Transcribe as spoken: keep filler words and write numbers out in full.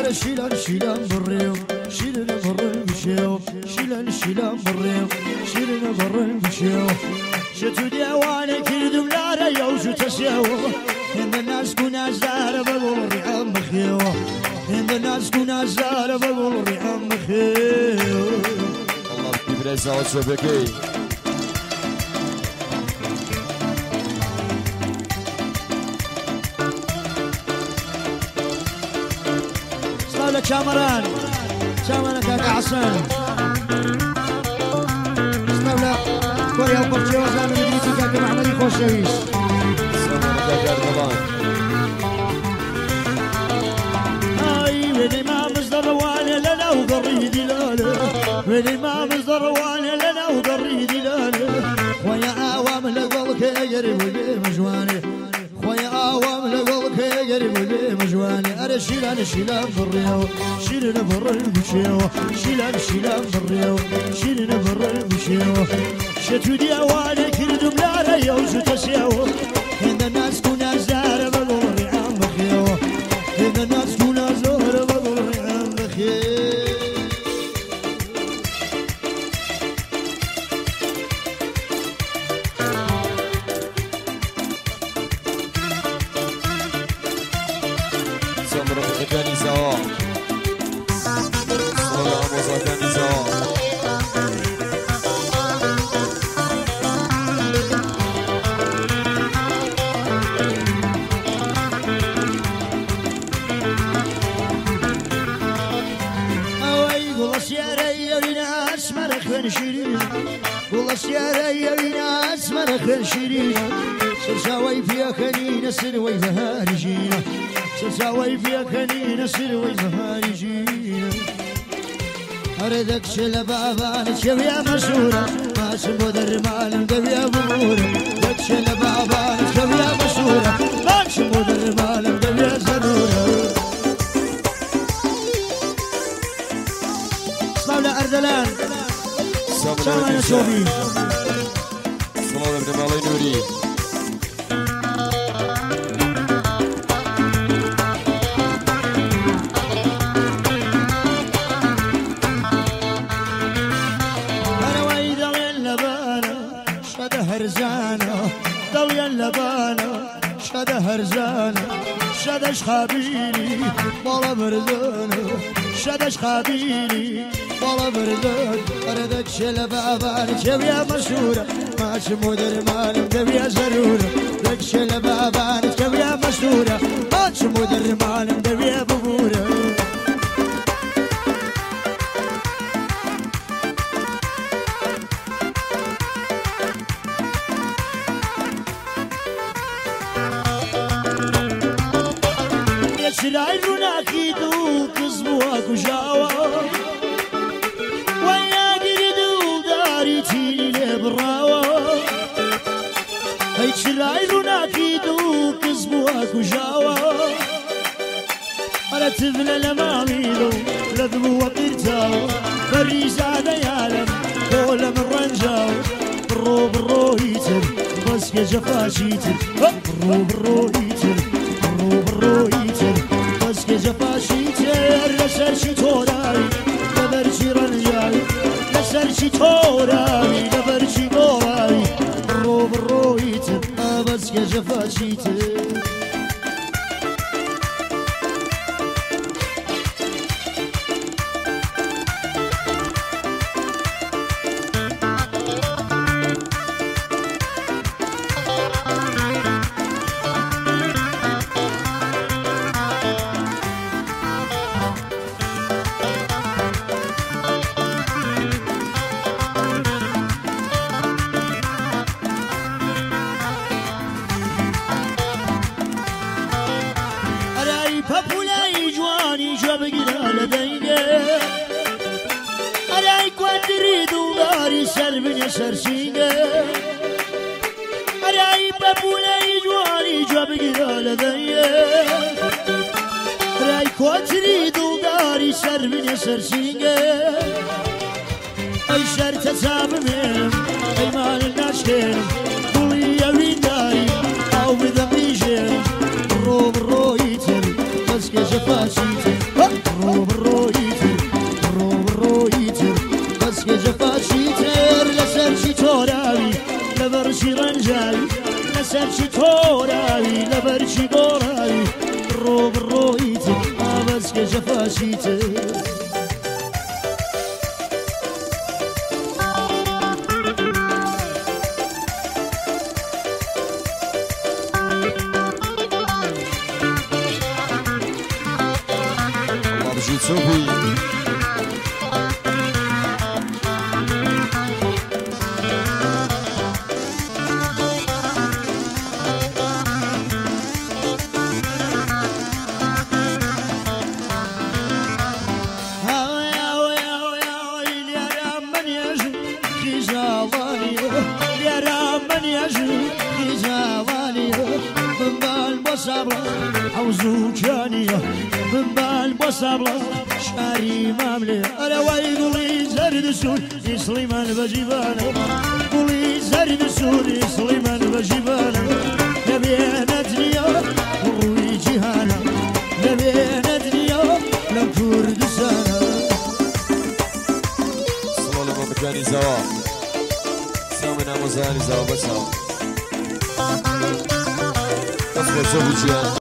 أنا شيلان شيلان بريو شيلنا برا المشيو شيلان شيلان بريو شيلنا برا المشيو شتو ديواني كردو بلارا يوشو تسيو عند الناس كنا زهر بقول ريحان بخيو عند الناس كنا زهر بقول ريحان بخيو الله بيبرز على شبكي صالة كامران كامران كاكا عصام صالة كوريا وبرتيوزا من مدينتي كاكا محمد الخوشويش صالة كاكا أردوان هاي ويلي ما مصدر وانا لنا وقريدي لالا ويلي ما مصدر وانا لنا وقريدي لالا خويا عوام لقلك يقرب بمجواني خويا عوام لقلك يقرب بمجواني أنا شيلان شيلان بريو شيلنا برا المشيو شيلان شيلان بريو شيلنا برا المشيو شتو ديواني كردو بلالا يوشو تسيو عند الناس كنا زهر بقول ريحان بخيو عند الناس كنا زهر بقول ريحان بخيو سمرة مكاني سوا صلاة مصاكاني سوا والله سيارة يا ناس مرخ شيرين سرساوي فيها خلينا سروي فهارجينا سرساوي فيها خلينا سروي فهارجينا أردك شلبابان شوية مشهورة ما سمو در مالم دبيا بمورة دك شلبابان شوية مشهورة ما سمو در مالم دبيا زنورة صلاة أردلان صلاة يا شوبي صلاة ابن مالي نوري أنا ويدا اللبانة شده هرزانة دوي اللبانة شده هرزانة شدش خابيلي بالا بردانة شدش خابيلي بالا بردان أردك شلبابان شوية مشهورة ما شمو در مالم دبيا زرورة دك شلبابان شوية مشهورة ما شمو در مالم دبيا ببورة شراي روناكي دو كزبوها كجاوا ويا قردو داري تيني لبراوا هيك شراي روناكي دو كزبوها كجاوا أنا تبنى لماميلو لذبوا قرتاوا فريزة ديالم قولة من رنجاو برو برو يتر بس كجفا شيتر برو برو يتر برو برو يتر بس كجفا شيتر لسر شي توراي لبر شي رنجاي لسر شي توراي لبر شي موراي برو برو يتر بس كجفا شيتر سربني سرسينه أراي بابولا يجواني جاب جلال ذيه أراي كوتري دوغاري سربني سرسينه أي شرط تابمهم أي مال الناشكم بولي وين داي أو بذميجهم رو برو يتر بس كجا جفاشيتر رو برويتر رو برويتر بس جفاشيتر لسرشي توراوي لبرشي رنجاوي لسرشي توراوي لبرشي قوراوي رو برويتر بس جفاشيتر صوفي حوزو كانية من بالبصبلة شاري ماملي أنا وايد ولي زرد سور سليمان بجيبانه ولي زرد سور سليمان بجيبانه نبينا دنيا وروي جهانا نبينا دنيا لم كردستانا صلوا لما مكاني زوا سامنا مزاني زوا بس هاو تصبر صوفي جيان